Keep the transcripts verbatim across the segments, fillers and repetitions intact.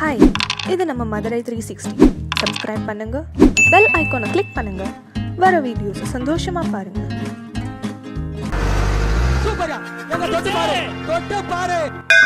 Hi, இது நம்ம Madurai three sixty. Subscribe பண்ணுங்க, பெல் ஐகானை கிளிக் பண்ணுங்க. வர வீடியோஸ் சந்தோஷமா பாருங்க. சூப்பரா எங்க தொட்டு பாரு தொட்டு பாரு.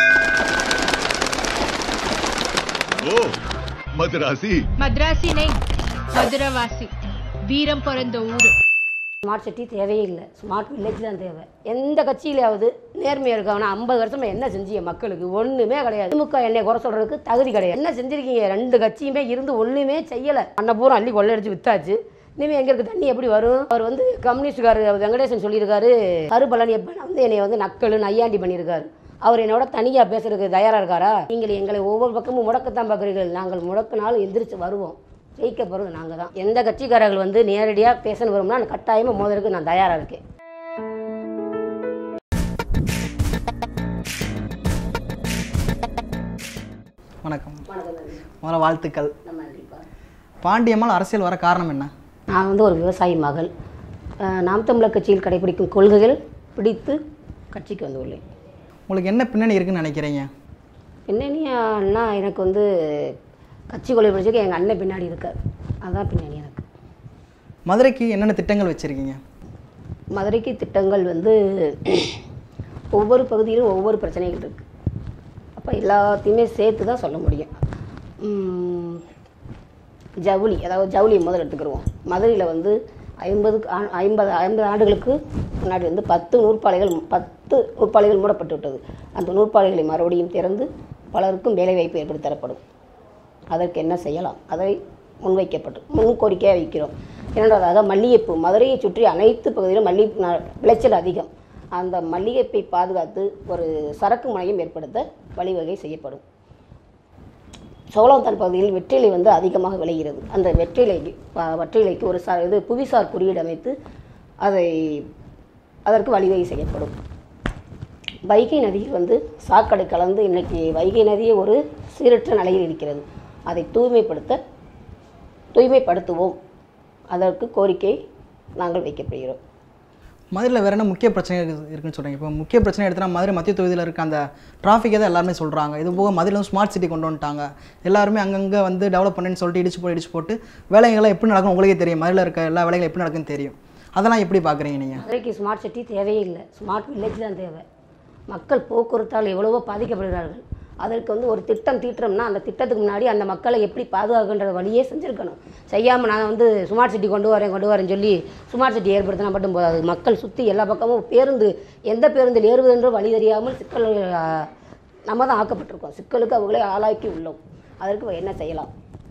ஓ மദ്രാസി மദ്രാസി नहीं மதுரவாசி. வீரம் பிறந்த ஊரு. ஸ்மார்ட் சிட்டி தேவையே இல்லை, ஸ்மார்ட் வில்லேஜ் தான் தேவை. எந்த கட்சியிலாவது நேர்மையாக இருக்கவனா ஐம்பது வருஷமா என்ன செஞ்சீங்க மக்களுக்கு? ஒன்றுமே கிடையாது. திமுக என்னை குறை சொல்கிறதுக்கு தகுதி கிடையாது. என்ன செஞ்சுருக்கீங்க? ரெண்டு கட்சியுமே இருந்து ஒன்றுமே செய்யலை. அன்னபூரம் அள்ளி கொள்ளையடிச்சு வித்தாச்சு. இனிமேல் எங்கே இருக்குது தண்ணி எப்படி வரும்? அவர் வந்து கம்யூனிஸ்டுக்காரு வெங்கடேசன் சொல்லியிருக்காரு, கருபலன் எப்போ வந்து என்னை வந்து நக்கல் நையாண்டி பண்ணியிருக்காரு. அவர் என்னோட தனியாக பேசுறதுக்கு தயாராக இருக்காரா? நீங்கள் எங்களை ஒவ்வொரு பக்கமும் முடக்கத்தான் பார்க்குறீர்கள். நாங்கள் முடக்கினாலும் எந்திரிச்சு வருவோம். ஜெயிக்க போகிறது நாங்கள் தான். எந்த கட்சிக்காரர்கள் வந்து நேரடியாக பேசணும் வரும்னா கட்டாயமாக மோதலுக்கு நான் தயாராக இருக்கேன். வணக்கம். முதல்ல வாழ்த்துக்கள். நன்றிப்பா. பாண்டியம்மாள் அரசியல் வர காரணம் என்ன? நான் வந்து ஒரு விவசாயி மகள். நாம் தமிழர் கட்சியில் கடைபிடிக்கும் கொள்கைகள் பிடித்து கட்சிக்கு வந்துள்ளேன். உங்களுக்கு என்ன பின்னணி இருக்குன்னு நினைக்கிறீங்க? பின்னணியான்னா எனக்கு வந்து கட்சி கொள்கை பிடிச்சிக்க எங்கள் அண்ணன் பின்னாடி இருக்கார். அதுதான் பின்னணி எனக்கு. மதுரைக்கு என்னென்ன திட்டங்கள் வச்சுருக்கீங்க? மதுரைக்கு திட்டங்கள் வந்து ஒவ்வொரு பகுதியிலும் ஒவ்வொரு பிரச்சனைகள் இருக்குது. அப்போ எல்லாத்தையுமே சேர்த்து தான் சொல்ல முடியும். ஜவுளி, அதாவது ஜவுளியை முதல் எடுத்துக்கிடுவோம். மதுரையில் வந்து ஐம்பது ஐம்பது ஐம்பது ஆண்டுகளுக்கு முன்னாடி வந்து பத்து நூற்பாலைகள் பத்து நூற்பாலைகள் மூடப்பட்டு விட்டது. அந்த நூற்பாலைகளை மறுபடியும் திறந்து பலருக்கும் வேலைவாய்ப்பு ஏற்படுத்தி தரப்படும். அதற்கு என்ன செய்யலாம்? அதை முன்வைக்கப்பட்டு முன்கோரிக்கையாக வைக்கிறோம். இரண்டாவதாக மல்லிகைப்பூ. மதுரையை சுற்றி அனைத்து பகுதியிலும் மல்லிகை விளைச்சல் அதிகம். அந்த மல்லிகைப்பை பாதுகாத்து ஒரு சரக்கு முனையம் ஏற்படுத்த வழிவகை செய்யப்படும். சோழவந்தான் பகுதியில் வெற்றிலை வந்து அதிகமாக விளைகிறது. அந்த வெற்றிலைக்கு வெற்றிலைக்கு ஒரு ச இது புவிசார் குறியீடு அமைத்து அதை அதற்கு வழிவகை செய்யப்படும். வைகை நதியில் வந்து சாக்கடை கலந்து இன்றைக்கி வைகை நதியே ஒரு சீரற்ற நிலையில் இருக்கிறது. அதை தூய்மைப்படுத்த தூய்மைப்படுத்துவோம். அதற்கு கோரிக்கை நாங்கள் வைக்கப்படுகிறோம். மதுரையில் வேறு என்ன முக்கிய பிரச்சனை இருக்குன்னு சொல்கிறீங்க? இப்போ முக்கிய பிரச்சனை எடுத்துனா மதுரை மத்திய தொகுதியில் இருக்க அந்த டிராஃபிக்கை தான் எல்லாருமே சொல்கிறாங்க. இது போக மதுரையில் வந்து ஸ்மார்ட் சிட்டி கொண்டு வந்துட்டாங்க. எல்லாருமே அங்கங்கே வந்து டெவலப் பண்ணுன்னு சொல்லிட்டு இடிச்சு போய் இடிச்சு போட்டு வேலைகள்லாம் எப்படி நடக்கும் உங்களுக்கே தெரியும். மதுரையில் இருக்க எல்லா வேலைகளும் எப்படி நடக்குன்னு தெரியும். அதெல்லாம் எப்படி பார்க்குறீங்க நீங்கள்? மதுரைக்கு ஸ்மார்ட் சிட்டி தேவையே இல்லை, ஸ்மார்ட் வில்லேஜ் தான் தேவை. மக்கள் போக்குவரத்தால் எவ்வளவோ பாதிக்கப்படுகிறார்கள். அதற்கு வந்து ஒரு திட்டம் தீட்டுறோம்னா அந்த திட்டத்துக்கு முன்னாடி அந்த மக்களை எப்படி பாதுகாக்கின்ற வழியே செஞ்சுருக்கணும். செய்யாமல் நான் வந்து ஸ்மார்ட் சிட்டி கொண்டு வரேன் கொண்டு வரேன்னு சொல்லி ஸ்மார்ட் சிட்டி ஏற்படுத்தினா மட்டும் போதாது. மக்கள் சுற்றி எல்லா பக்கமும் பேருந்து எந்த பேருந்தில் ஏறுவது என்று வழி தெரியாமல் சிக்கல் நம்ம தான் ஆக்கப்பட்டிருக்கோம். சிக்கலுக்கு அவங்களே ஆளாக்கி உள்ளோம். அதற்கு என்ன செய்யலாம்?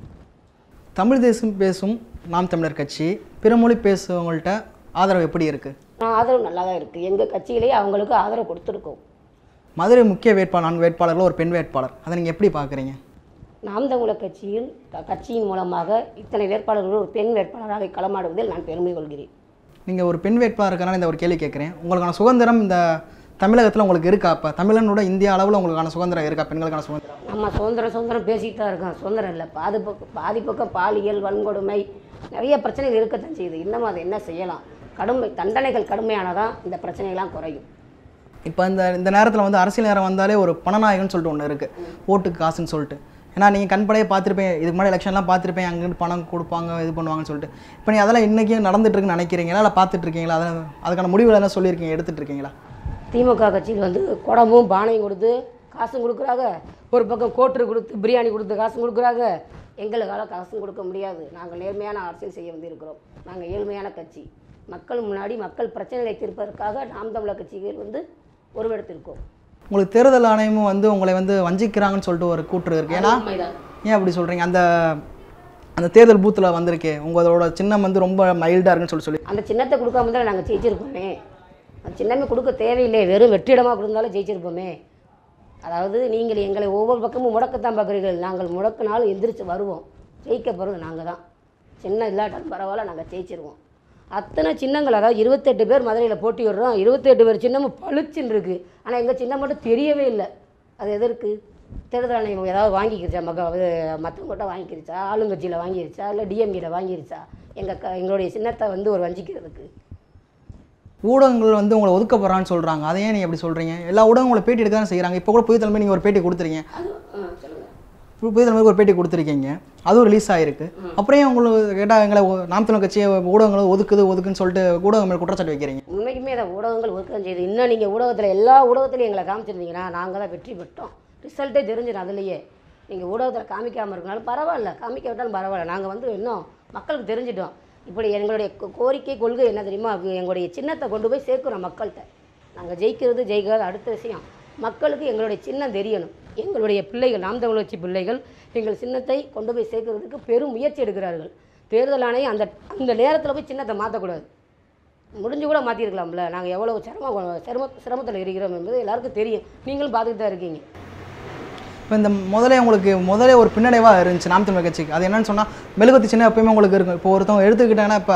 தமிழ் தேசம் பேசும் நாம் தமிழர் கட்சி பிற மொழி பேசுவவங்கள்ட்ட ஆதரவு எப்படி இருக்குது? ஆதரவு நல்லா தான் இருக்குது. எங்கள் கட்சியிலேயே அவங்களுக்கு ஆதரவு கொடுத்துருக்கோம். மதுரை முக்கிய வேட்பாளர் நான்கு வேட்பாளர்கள் ஒரு பெண் வேட்பாளர், அதை நீங்கள் எப்படி பார்க்குறீங்க? நாம் தமிழர் கட்சியில் கட்சியின் மூலமாக இத்தனை வேட்பாளர்கள் ஒரு பெண் வேட்பாளராக களமாடுவதில் நான் பெருமை கொள்கிறேன். நீங்கள் ஒரு பெண் வேட்பாளர் இருக்கனால இந்த ஒரு கேள்வி கேட்குறேன். உங்களுக்கான சுதந்திரம் இந்த தமிழகத்தில் உங்களுக்கு இருக்கா? அப்போ தமிழனோட இந்திய அளவில் உங்களுக்கான சுதந்திரம் இருக்கா? பெண்களுக்கான சுதந்திரம்? நம்ம சுதந்திரம் சுதந்திரம் பேசிட்டு தான் இருக்கோம். சுதந்திரம் இல்லை, பாதுகாப்பு பாதிப்பக்கம் பாலியல் வன்கொடுமை நிறைய பிரச்சனைகள் இருக்கத்தான் செய்யுது. இன்னமும் அதை என்ன செய்யலாம்? கடுமை தண்டனைகள் கடுமையானதான் இந்த பிரச்சனைகள்லாம் குறையும். இப்போ இந்த இந்த நேரத்தில் வந்து அரசியல் நேரம் வந்தாலே ஒரு பணநாயகன்னு சொல்லிட்டு ஒன்று இருக்குது, ஓட்டுக்கு காசுன்னு சொல்லிட்டு. ஏன்னா நீங்கள் கண்படையே பார்த்துருப்பேன், இதுக்கு முன்னாடி எலெக்ஷன்லாம் பார்த்துருப்பேன், அங்கேருந்து பணம் கொடுப்பாங்க இது பண்ணுவாங்கன்னு சொல்லிட்டு. இப்போ நீ அதெல்லாம் இன்றைக்கும் நடந்துட்டுருக்குன்னு நினைக்கிறீங்களா? இல்லை பார்த்துட்ருக்கீங்களா? அதை அதுக்கான முடிவுகள் என்ன சொல்லியிருக்கீங்க, எடுத்துகிட்டு இருக்கீங்களா? திமுக கட்சியில் வந்து குடமும் பானையும் கொடுத்து காசும் கொடுக்குறாங்க, ஒரு பக்கம் கோட்ரு கொடுத்து பிரியாணி கொடுத்து காசும் கொடுக்குறாங்க. எங்களுக்கால காசும் கொடுக்க முடியாது. நாங்கள் நேர்மையான அரசியல் செய்ய வந்து இருக்கிறோம். நாங்கள் ஏழ்மையான கட்சி. மக்கள் முன்னாடி மக்கள் பிரச்சனைகளை தீர்ப்பதற்காக நாம் தமிழர் கட்சிகள் வந்து உருவெடுத்திருக்கோம். உங்களுக்கு தேர்தல் ஆணையமும் வந்து உங்களை வந்து வஞ்சிக்கிறாங்கன்னு சொல்லிட்டு ஒரு கூற்று இருக்குது. ஏன்னா ஏன் அப்படி சொல்கிறீங்க? அந்த அந்த தேர்தல் பூத்தில் வந்திருக்கே உங்களோட சின்னம் வந்து ரொம்ப மைல்டாக இருக்குன்னு சொல்லி சொல்லி அந்த சின்னத்தை கொடுக்காம தான் நாங்கள் ஜெயிச்சிருப்போமே. அந்த சின்னமே கொடுக்க தேவையில்லை, வெறும் வெற்றிடமாக கொடுத்தாலும் ஜெயிச்சிருப்போமே. அதாவது நீங்கள் எங்களை ஒவ்வொரு பக்கமும் முடக்கத்தான் பார்க்குறீர்கள். நாங்கள் முடக்கினாலும் எந்திரிச்சு வருவோம். ஜெயிக்க போகிறது நாங்கள் தான். சின்னம் இல்லாட்டாலும் பரவாயில்ல, நாங்கள் ஜெயிச்சிருவோம். அத்தனை சின்னங்கள், அதாவது இருபத்தெட்டு பேர் மதுரையில் போட்டி விடுறோம். இருபத்தெட்டு பேர் சின்னமும் பளிச்சுன்னு இருக்குது. ஆனால் எங்கள் சின்னம் மட்டும் தெரியவே இல்லை. அது எதற்கு? தேர்தல் ஆணையம் ஏதாவது வாங்கிக்கிருச்சா? மக மற்றவங்கள்ட்ட வாங்கிக்கிருச்சா? ஆளுங்கட்சியில் வாங்கிருச்சா? இல்லை டிஎம்கியில் வாங்கிருச்சா? எங்கள் க எங்களுடைய சின்னத்தை வந்து ஒரு வஞ்சிக்கிறதுக்கு ஊடகங்கள் வந்து உங்களை ஒதுக்க போகிறான்னு சொல்கிறாங்க. அதை ஏன் நீ எப்படி சொல்கிறீங்க? எல்லா ஊடகங்களும் பேட்டி எடுக்க தான் செய்கிறாங்க. இப்போ கூட புதிய தலைமை நீங்கள் ஒரு பேட்டி கொடுத்துறீங்க. புதிய தலைமுறைக்கு ஒரு பேட்டி கொடுத்துருக்கீங்க, அதுவும் ரிலீஸ் ஆகிருக்கு. அப்புறம் உங்களுக்கு கேட்டால் எங்களை நாம் தமிழர் கட்சியை ஊடகங்களை ஒதுக்குது ஒதுக்குன்னு சொல்லிட்டு ஊடகம் மேலே குற்றச்சாட்டு வைக்கிறீங்க. உண்மைக்குமே அதை ஊடகங்கள் ஒதுக்கம் செய்யுது. இன்னும் நீங்கள் ஊடகத்தில் எல்லா ஊடகத்திலையும் எங்களை காமிச்சிருந்தீங்கன்னா நாங்கள் தான் வெற்றி பெற்றோம். ரிசல்ட்டே தெரிஞ்சிடும் அதுலேயே. நீங்கள் ஊடகத்தில் காமிக்காமல் இருக்கனாலும் பரவாயில்ல, காமிக்க விட்டாலும் பரவாயில்ல. நாங்கள் வந்து இன்னும் மக்களுக்கு தெரிஞ்சிட்டோம். இப்படி எங்களுடைய கோரிக்கை கொள்கை என்ன தெரியுமா, எங்களுடைய சின்னத்தை கொண்டு போய் சேர்க்குறோம் மக்கள்கிட்ட. நாங்கள் ஜெயிக்கிறது ஜெயிக்கிறது அடுத்த விஷயம். மக்களுக்கு எங்களுடைய சின்னம் தெரியணும். எங்களுடைய பிள்ளைகள், நாம் தமிழர் கட்சி பிள்ளைகள் எங்கள் சின்னத்தை கொண்டு போய் சேர்க்கறதுக்கு பெரும் முயற்சி எடுக்கிறார்கள். தேர்தல் ஆணையம் அந்த அந்த நேரத்தில் போய் சின்னத்தை மாற்றக்கூடாது. முடிஞ்சு கூட மாற்றிருக்கலாம்ல. நாங்கள் எவ்வளோ சிரமம் சிரம சிரமத்தில் இருக்கிறோம் என்பது எல்லாருக்கும் தெரியும். நீங்களும் பார்த்துக்கிட்டு தான் இருக்கீங்க. இப்போ இந்த முதலே உங்களுக்கு முதலே ஒரு பின்னடைவாக இருந்துச்சு நாம் தமிழர் கட்சிக்கு. அது என்னன்னு சொன்னால் மெழுகுவர்த்தி சின்னம் எப்பயுமே உங்களுக்கு இருக்கும். இப்போ ஒருத்தவங்க எடுத்துக்கிட்டாங்கன்னா இப்போ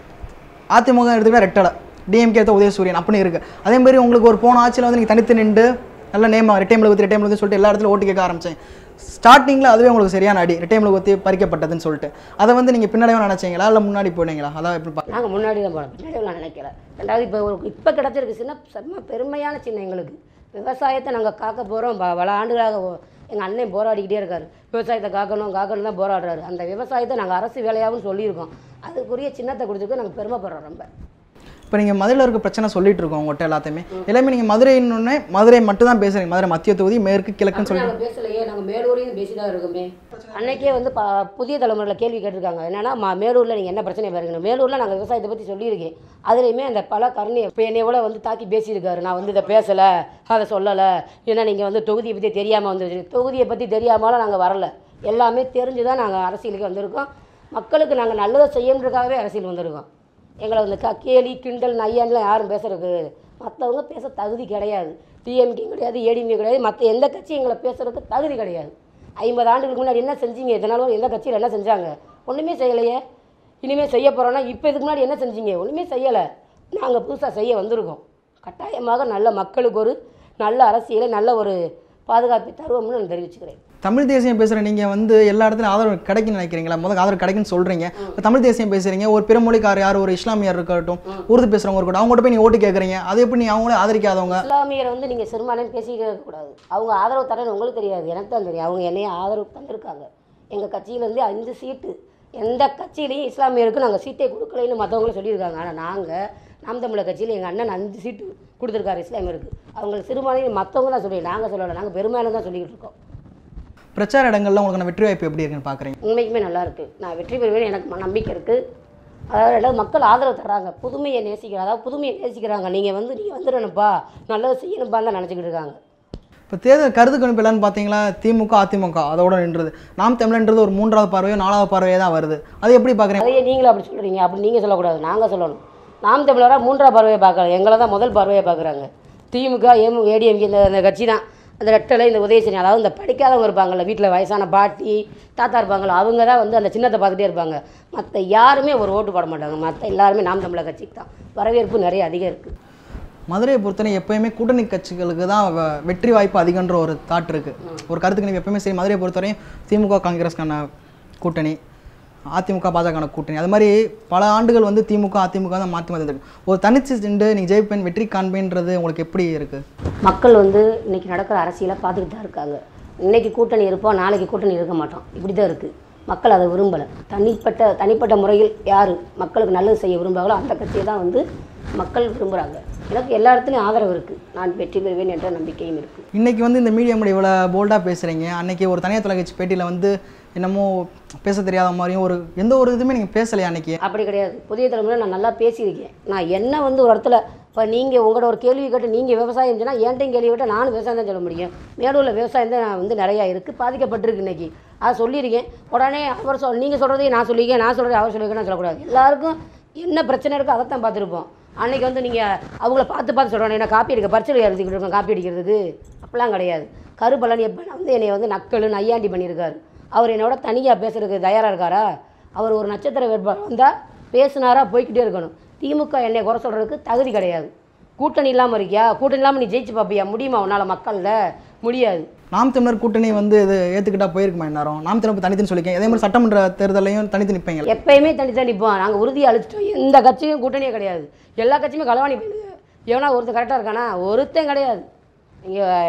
அதிமுக எடுத்துக்கிட்டால் ரெட்டலை, டிஎம்கே எடுத்த உதயசூரியன் அப்படின்னு இருக்குது. அதேமாதிரி உங்களுக்கு ஒரு போன ஆட்சியில் வந்து நீங்கள் தனித்து நின்று நல்ல நேம் ரெட்டை மெழுகுவர்த்தி ரெட்டை மெழுகுவர்த்தி சொல்லிட்டு எல்லா இடத்துல ஓட்டு கேட்க ஆரம்பித்தேன். ஸ்டார்டிங்கில் அதுவே உங்களுக்கு சரியான அடி, ரெட்டை மெழுகுவர்த்தி பறிக்கப்பட்டதுன்னு சொல்லிட்டு. அதை வந்து நீங்கள் பின்னடைவாக நினச்சிங்களா இல்லை முன்னாடி போனீங்களா? அதான் எப்படி பார்க்க? நாங்கள் முன்னாடி தான் போனோம், பின்னாடி நினைக்கல. ரெண்டாவது இப்போ ஒரு இப்போ கிடச்சிருக்கு சின்ன செம்ம பெருமையான சின்னம் எங்களுக்கு. விவசாயத்தை நாங்கள் காக்க போகிறோம். பல ஆண்டுகளாக எங்கள் அண்ணன் போராடிக்கிட்டே இருக்காரு. விவசாயத்தை காக்கணும் காக்கணும் தான் போராடுறாரு. அந்த விவசாயத்தை நாங்கள் அரசு வேலையாகவும் சொல்லியிருக்கோம். அதுக்குரிய சின்னத்தை கொடுத்துருக்கு நாங்கள் பெருமைப்படுறோம் ரொம்ப. இப்போ நீங்கள் மதுரையில் இருக்க பிரச்சனை சொல்லிட்டு இருக்கோம் உங்கள்கிட்ட எல்லாத்தையுமே. எல்லாமே நீங்கள் மதுரைன்னு மதுரை மட்டும் தான் பேசுகிறீங்க. மதுரை மத்திய தொகுதி மேற்கு கிழக்குன்னு சொல்லி நாங்கள் பேசலையே. நாங்கள் மேலூரையும் பேசி தான் இருக்கோமே. அன்னைக்கே வந்து ப புதிய தலைமுறையில் கேள்வி கேட்டிருக்காங்க. என்னன்னா மேலூரில் நீங்கள் என்ன பிரச்சனை பாருங்க. மேலூரில் நாங்கள் விவசாயத்தை பற்றி சொல்லியிருக்கேன். அதுலேயுமே அந்த பல கருணையை இப்போ என்னை கூட வந்து தாக்கி பேசியிருக்காரு. நான் வந்து இதை பேசலை, அதை சொல்லலை, ஏன்னா நீங்கள் வந்து தொகுதியை பற்றி தெரியாமல் வந்துருச்சு. தொகுதியை பற்றி தெரியாமலாம் நாங்கள் வரல, எல்லாமே தெரிஞ்சு தான் நாங்கள் அரசியலுக்கு வந்திருக்கோம். மக்களுக்கு நாங்கள் நல்லதை செய்யணுன்றதுக்காகவே அரசியல் வந்திருக்கோம். எங்களை வந்து க கேலி கிண்டல் நையான்லாம் யாரும் பேசுறதுக்கு மற்றவங்க பேச தகுதி கிடையாது. டிஎம்கே கிடையாது, ஏடிஎம்கே கிடையாது, மற்ற எந்த கட்சியும் எங்களை பேசுறதுக்கு தகுதி கிடையாது. ஐம்பது ஆண்டுகளுக்கு முன்னாடி என்ன செஞ்சீங்க? இதனாலும் எந்த கட்சியில் என்ன செஞ்சாங்க? ஒன்றுமே செய்யலையே. இனிமேல் செய்ய போகிறோன்னா இப்போ இதுக்கு முன்னாடி என்ன செஞ்சீங்க? ஒன்றுமே செய்யலை. நாங்கள் புதுசாக செய்ய வந்திருக்கோம். கட்டாயமாக நல்ல மக்களுக்கு ஒரு நல்ல அரசியலை நல்ல ஒரு பாதுகாப்பை தருவோம்னு நான் தெரிவிச்சுக்கிறேன். தமிழ் தேசியம் பேசுகிற நீங்கள் வந்து எல்லா இடத்துலையும் ஆதரவு கிடைக்குன்னு நினைக்கிறீங்களா? முதல் ஆதரவு கிடைக்குன்னு சொல்கிறீங்க. இப்போ தமிழ் தேசியம் பேசுகிறீங்க, ஒரு பிற மொழிக்கார் யார், ஒரு இஸ்லாமியர் இருக்கட்டும், உருது பேசுகிறவங்க இருக்கட்டும், அவங்கள்ட்ட போய் நீங்கள் ஓட்டு கேட்குறீங்க. அது எப்படி நீ அவங்களே ஆதரிக்காதவங்க? இஸ்லாமியரை வந்து நீங்கள் சிறுமானு பேசிக்கிட்டே இருக்கக்கூடாது. அவங்க ஆதரவு தரேன்னு உங்களுக்கு தெரியாது, எனக்கு தான் தெரியும். அவங்க என்னைய ஆதரவு தந்திருக்காங்க. எங்கள் கட்சியிலேருந்து அஞ்சு சீட்டு எந்த கட்சியிலையும் இஸ்லாமியருக்கு நாங்கள் சீட்டே கொடுக்கலைன்னு மற்றவங்களும் சொல்லியிருக்காங்க. ஆனால் நாங்கள் நாம் தமிழர் கட்சியில் எங்கள் அண்ணன் அஞ்சு சீட்டு கொடுத்துருக்காரு இஸ்லாமியருக்கு. அவங்களுக்கு சிறுமானு மற்றவங்க தான் சொல்லி, நாங்கள் சொல்லலை, நாங்கள் பெருமையான தான் சொல்லிக்கிட்டு இருக்கோம். பிரச்சார இடங்கள்ல உங்களுக்கு வெற்றி வாய்ப்பு எப்படி இருக்குன்னு பார்க்குறீங்க? உண்மைக்குமே நல்லா இருக்குது. நான் வெற்றி பெறுவேன்னு எனக்கு நம்பிக்கை இருக்குது. அதாவது ரெண்டாவது மக்கள் ஆதரவு தர்றாங்க, புதுமையை நேசிக்கிறாங்க. அதாவது புதுமையை நேசிக்கிறாங்க. நீங்கள் வந்து நீங்கள் வந்துடணும்ப்பா, நல்லது செய்யணும்ப்பான்னு தான் நினச்சிக்கிட்டு இருக்காங்க. இப்போ தேர்தல் கருத்து கணிப்பு இல்லைன்னு பார்த்தீங்களா? திமுக அதிமுக அதோட நின்றது. நாம் தமிழன்றது ஒரு மூன்றாவது பார்வையோ நாலாவது பார்வையோ தான் வருது. அது எப்படி பார்க்குறீங்க? அதையே நீங்களும் அப்படி சொல்கிறீங்க. அப்படி நீங்கள் சொல்லக்கூடாது, நாங்கள் சொல்லணும். நாம் தமிழராக மூன்றாவது பார்வையை பார்க்கல, எங்களை தான் முதல் பார்வையை பார்க்குறாங்க. திமுக ஏம் ஏடிஎம்கே இந்த இந்த கட்சி தான் அந்த ரெட்டலை இந்த உதயசனி, அதாவது இந்த படிக்காதவங்க இருப்பாங்கள்ல, வீட்டில் வயசான பாட்டி தாத்தா இருப்பாங்களோ, அவங்க தான் வந்து அந்த சின்னத்தை பார்த்துட்டே இருப்பாங்க. மற்ற யாருமே ஒரு ஓட்டு போட மாட்டாங்க. மற்ற எல்லாருமே நாம் தமிழர் கட்சிக்கு தான் வரவேற்பு நிறைய அதிகம் இருக்குது. மதுரையை பொறுத்தவரை எப்போயுமே கூட்டணி கட்சிகளுக்கு தான் வெற்றி வாய்ப்பு அதிகன்ற ஒரு தாட் இருக்குது. ஒரு கருத்துக்கு நீங்கள் எப்போயுமே சரி, மதுரையை பொறுத்தவரையும் திமுக காங்கிரஸ்க்கான கூட்டணி, அதிமுக பாஜக கூட்டணி, அது மாதிரி பல ஆண்டுகள் வந்து திமுக அதிமுக தான் மாற்றி மாற்றி ஒரு தனிச்சு சென்று நீங்கள் ஜெயிப்பேன் வெற்றி காண்பேன்றது உங்களுக்கு எப்படி இருக்குது? மக்கள் வந்து இன்றைக்கி நடக்கிற அரசியலை பார்த்துக்கிட்டு தான் இருக்காங்க. இன்றைக்கி கூட்டணி இருப்போம், நாளைக்கு கூட்டணி இருக்க மாட்டோம், இப்படி தான் இருக்குது. மக்கள் அதை விரும்பலை. தனிப்பட்ட தனிப்பட்ட முறையில் யார் மக்களுக்கு நல்லது செய்ய விரும்புகிறாங்களோ அந்த கட்சியை தான் வந்து மக்கள் விரும்புகிறாங்க. எனக்கு எல்லா இடத்துலையும் ஆதரவு இருக்குது. நான் வெற்றி பெறுவேன் என்ற நம்பிக்கையும் இருக்குது. இன்றைக்கி வந்து இந்த மீடியம் இவ்வளோ போல்டாக பேசுகிறீங்க. அன்றைக்கி ஒரு தனியார் தொலைக்காட்சி பேட்டியில் வந்து என்னமோ பேச தெரியாத மாதிரியும் ஒரு எந்த ஒரு இதுவுமே நீங்கள் பேசலையா அன்றைக்கி? அப்படி கிடையாது. புதிய தலைமுறை நான் நல்லா பேசியிருக்கேன். நான் என்ன வந்து ஒரு இடத்துல இப்போ நீங்கள் உங்களோட ஒரு கேள்வி கேட்டு நீங்கள் விவசாயம் சொன்னால் என்கிட்டையும் கேள்வி கேட்டால் நானும் விவசாயம் தான் சொல்ல முடியும். மேலூரில் விவசாயம் தான் வந்து நிறையா இருக்குது, பாதிக்கப்பட்டிருக்கு இன்றைக்கி. அதை சொல்லியிருக்கேன். உடனே அவர் சொல் நீங்கள் சொல்கிறதையும் நான் சொல்லியிருக்கேன், நான் சொல்கிறத அவர் சொல்லியிருக்கேன்னு சொல்லக்கூடாது. எல்லாருக்கும் என்ன பிரச்சனை இருக்கோ அதை தான் பார்த்துருப்போம். அன்றைக்கி வந்து நீங்கள் அவங்கள பார்த்து பார்த்து சொல்கிறோம், என்ன காப்பி அடிக்க பரிசல் எழுதிக்கிட்டு இருக்கோம், காப்பி அடிக்கிறதுக்கு அப்படிலாம் கிடையாது. கருப்பழனி எப்போ வந்து என்னை வந்து நக்கல் நையாண்டி பண்ணியிருக்காரு. அவர் என்னோட தனியாக பேசுறதுக்கு தயாராக இருக்காரா? அவர் ஒரு நட்சத்திர வேட்பாளர் வந்தால் பேசுனாரா போய்கிட்டே இருக்கணும். திமுக என்னை குறை சொல்கிறதுக்கு தகுதி கிடையாது. கூட்டணி இல்லாமல் இருக்கியா? கூட்டணி இல்லாமல் நீ ஜெயிச்சு பார்ப்பியா? முடியுமா உன்னால்? மக்களில் முடியாது. நாம் தமிழர் கூட்டணி வந்து இது ஏற்றுக்கிட்டா போயிருக்குமா இந்நேரம்? நாம் தமிழர் தனித்துன்னு சொல்லிக்கேன். அதே மாதிரி சட்டமன்ற தேர்தலையும் தனித்து நிற்பீங்க? எப்பயுமே தனித்தான் நிற்போம். நாங்கள் உறுதியாக அழிச்சிட்டோம். எந்த கட்சியும் கூட்டணியே கிடையாது. எல்லா கட்சியுமே களவாணி போயிடுது. எவனா ஒருத்தர் கரெக்டாக இருக்கானா? ஒருத்தன் கிடையாது. இங்கே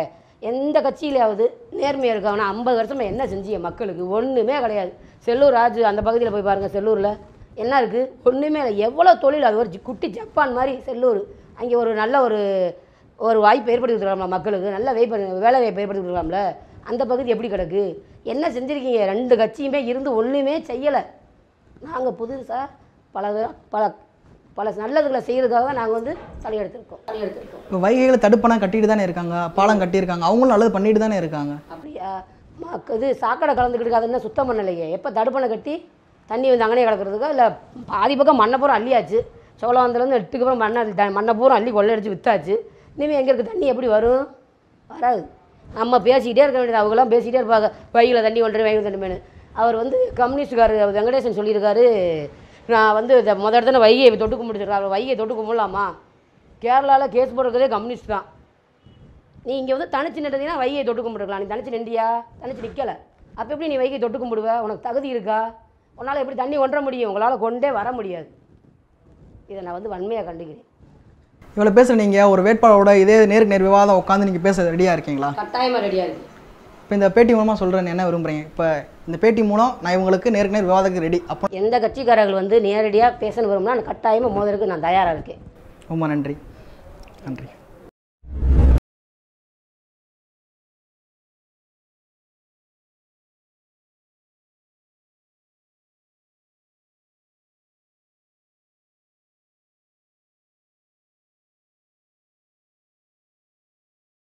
எந்த கட்சியிலாவது நேர்மையாக இருக்காங்கன்னா ஐம்பது வருஷமாக என்ன செஞ்சீங்க மக்களுக்கு? ஒன்றுமே கிடையாது. செல்லூர் ராஜு அந்த பகுதியில் போய் பாருங்கள், செல்லூரில் என்ன இருக்குது? ஒன்றுமே இல்லை. எவ்வளோ தொழில், அது ஒரு ஜி- குட்டி ஜப்பான் மாதிரி செல்லூர். அங்கே ஒரு நல்ல ஒரு ஒரு வாய்ப்பு ஏற்படுத்தி கொடுக்கலாம்ல மக்களுக்கு, நல்ல வாய்ப்பு வேலை வாய்ப்பு ஏற்படுத்தி கொடுக்கலாம்ல. அந்த பகுதி எப்படி கிடக்கு? என்ன செஞ்சுருக்கீங்க? ரெண்டு கட்சியுமே இருந்து ஒன்றுமே செய்யலை. நாங்கள் புதுசாக பல பல பல நல்லதுகளை செய்கிறதுக்காக தான் நாங்கள் வந்து தலையெடுத்திருக்கோம் தலையெடுத்திருக்கோம் இப்போ வைகையில் தடுப்பணம் கட்டிட்டு தானே இருக்காங்க, பாலம் கட்டியிருக்காங்க, அவங்களும் நல்லது பண்ணிட்டு தானே இருக்காங்க. அப்படியா? மக்க இது சாக்கடை கலந்துக்கிட்டு அது என்ன சுத்தம் பண்ணலையே? எப்போ தடுப்பணை கட்டி தண்ணி வந்து அங்கனே கிடக்கிறதுக்கா? இல்லை பாதி பக்கம் மண்ணை பூரா அள்ளியாச்சு. சோழவந்திலேருந்து எட்டுக்கு அப்புறம் மண்ணை த மண்ணை பூரா அள்ளி கொள்ளையடிச்சு விற்றாச்சு. இனிமேல் எங்கே இருக்குது தண்ணி? எப்படி வரும்? வராது. நம்ம பேசிக்கிட்டே இருக்க வேண்டியது. அவங்களாம் பேசிக்கிட்டே இருப்பாங்க, வைகையில் தண்ணி கொண்டு வைகை தண்ணி மேனு. அவர் வந்து கம்யூனிஸ்டுக்கார் வெங்கடேசன் சொல்லியிருக்காரு, நான் வந்து இதை முதல் இடத்துல வைகையை தொட்டு கும்பிட்டுருக்காரு. வைகையை தொட்டு கும்பிடலாமா? கேரளாவில் கேஸ் போடுறதே கம்யூனிஸ்ட் தான். நீ இங்கே வந்து தனிச்சு நின்றீங்கன்னா வைகையை தொட்டு கும்பிட்டுருக்கலாம். நீ தனிச்சு நின்றியா? தனிச்சு நிற்கலை. அப்போ எப்படி நீ வைகையை தொட்டு கும்பிடுவ? உனக்கு தகுதி இருக்கா? உன்னால் எப்படி தண்ணி கொண்டுற முடியும்? உங்களால் கொண்டே வர முடியாது. இதை நான் வந்து வன்மையாக கண்டுக்கிறேன். இவ்வளோ பேசுகிற நீங்கள் ஒரு வேட்பாளரோட இதே நேருக்கு நேர் விவாதம் உட்காந்து நீங்கள் பேச ரெடியாக இருக்கீங்களா? கட்டாயமாக ரெடியாக இருக்குது. இப்போ இந்த பேட்டி மூலமாக சொல்கிறேன் என்ன விரும்புகிறீங்க? இப்போ இந்த பேட்டி மூலம் நான் இவங்களுக்கு நேருக்கு நேர் விவாதத்துக்கு ரெடி. அப்போ எந்த கட்சிக்காரர்கள் வந்து நேரடியாக பேசணும் வரும்னா கட்டாயமாக மோதலுக்கு நான் தயாராக இருக்கேன். ரொம்ப நன்றி. நன்றி.